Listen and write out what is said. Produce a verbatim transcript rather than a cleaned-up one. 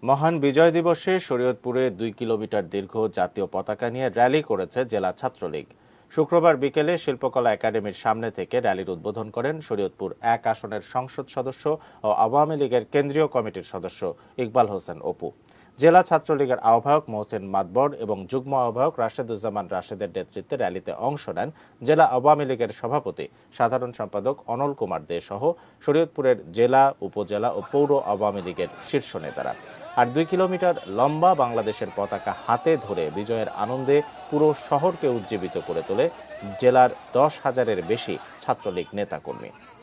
মহান বিজয় দিবসে শরীয়তপুরে দুই কিলোমিটার দীর্ঘ জাতীয় পতাকা নিয়ে র্যালি করেছে জেলা ছাত্রলীগ। শুক্রবার বিকেলে শিল্পকলা একাডেমির সামনে থেকে র্যালির উদ্বোধন করেন শরীয়তপুর এক আসনের সংসদ সদস্য ও আওয়ামী লীগের কেন্দ্রীয় কমিটির সদস্য ইকবাল হোসেন অপু। জেলা ছাত্রলীগের আহ্বায়ক মোহসেন মাতবর এবং যুগ্ম আহ্বায়ক রাশেদুজ্জামান রাশেদের নেতৃত্বে র্যালিতে অংশ নেন জেলা আওয়ামী লীগের সভাপতি সাধারণ সম্পাদক অনল কুমার দে সহ শরীয়তপুরের জেলা, উপজেলা ও পৌর আওয়ামী লীগের শীর্ষ নেতারা। আর দুই কিলোমিটার লম্বা বাংলাদেশের পতাকা হাতে ধরে বিজয়ের আনন্দে পুরো শহরকে উজ্জীবিত করে তোলে জেলার দশ হাজারের বেশি ছাত্রলীগ নেতাকর্মী।